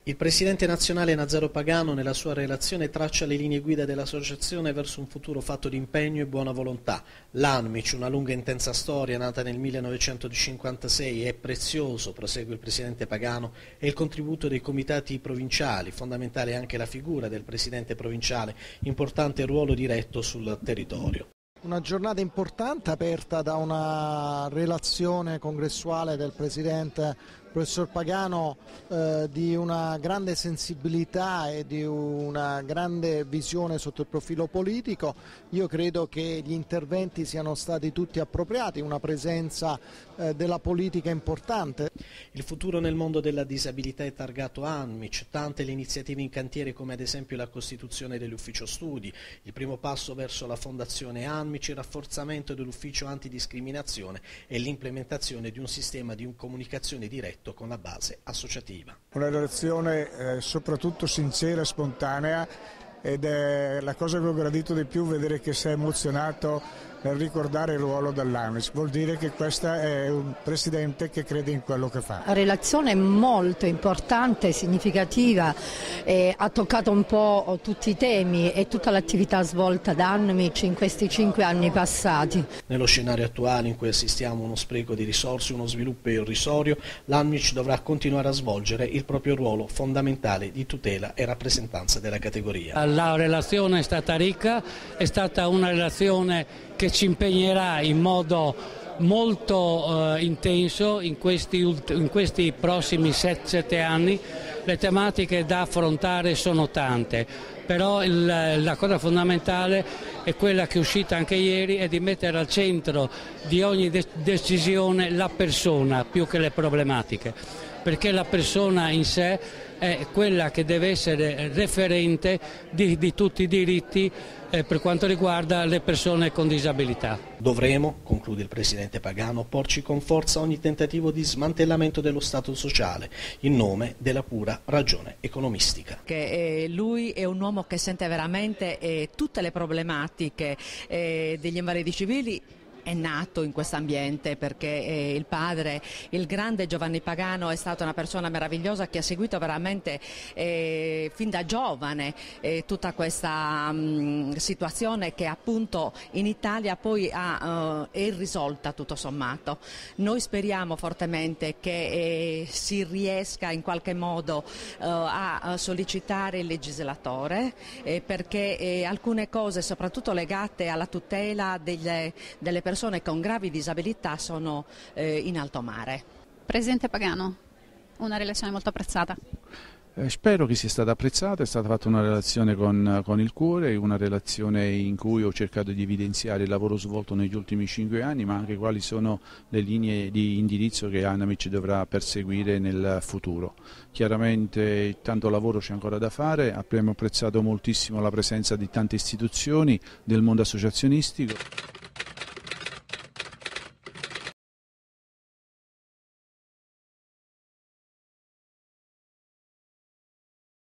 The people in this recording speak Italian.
Il presidente nazionale Nazaro Pagano nella sua relazione traccia le linee guida dell'associazione verso un futuro fatto di impegno e buona volontà. L'ANMIC, una lunga e intensa storia nata nel 1956, è prezioso, prosegue il presidente Pagano, e il contributo dei comitati provinciali, fondamentale anche la figura del presidente provinciale, importante ruolo diretto sul territorio. Una giornata importante aperta da una relazione congressuale del presidente professor Pagano di una grande sensibilità e di una grande visione sotto il profilo politico. Io credo che gli interventi siano stati tutti appropriati, una presenza della politica importante. Il futuro nel mondo della disabilità è targato ANMIC, tante le iniziative in cantiere come ad esempio la costituzione dell'ufficio studi, il primo passo verso la fondazione ANMIC, il rafforzamento dell'ufficio antidiscriminazione e l'implementazione di un sistema di comunicazione diretto con la base associativa. Una relazione soprattutto sincera e spontanea, ed è la cosa che ho gradito di più, vedere che si è emozionato nel ricordare il ruolo dell'ANMIC. Vuol dire che questo è un presidente che crede in quello che fa. La relazione molto importante, significativa, ha toccato un po' tutti i temi e tutta l'attività svolta da ANMIC in questi 5 anni passati. Nello scenario attuale in cui assistiamo a uno spreco di risorse, uno sviluppo irrisorio, l'ANMIC dovrà continuare a svolgere il proprio ruolo fondamentale di tutela e rappresentanza della categoria. La relazione è stata ricca, è stata una relazione che ci impegnerà in modo molto intenso in questi prossimi 7 anni. Le tematiche da affrontare sono tante, però la cosa fondamentale è quella che è uscita anche ieri, è di mettere al centro di ogni decisione la persona più che le problematiche, perché la persona in sé è quella che deve essere referente di tutti i diritti per quanto riguarda le persone con disabilità. Dovremo, conclude il presidente Pagano, porci con forza ogni tentativo di smantellamento dello Stato sociale in nome della pura ragione economistica. Lui è un uomo che sente veramente tutte le problematiche degli invalidi civili. È nato in questo ambiente perché il padre, il grande Giovanni Pagano, è stata una persona meravigliosa che ha seguito veramente fin da giovane tutta questa situazione che appunto in Italia poi è irrisolta tutto sommato. Noi speriamo fortemente che si riesca in qualche modo a sollecitare il legislatore perché alcune cose, soprattutto legate alla tutela delle persone con gravi disabilità, sono in alto mare. Presidente Pagano, una relazione molto apprezzata. Spero che sia stata apprezzata, è stata fatta una relazione con il cuore, una relazione in cui ho cercato di evidenziare il lavoro svolto negli ultimi 5 anni, ma anche quali sono le linee di indirizzo che ANMIC dovrà perseguire nel futuro. Chiaramente tanto lavoro c'è ancora da fare, abbiamo apprezzato moltissimo la presenza di tante istituzioni del mondo associazionistico.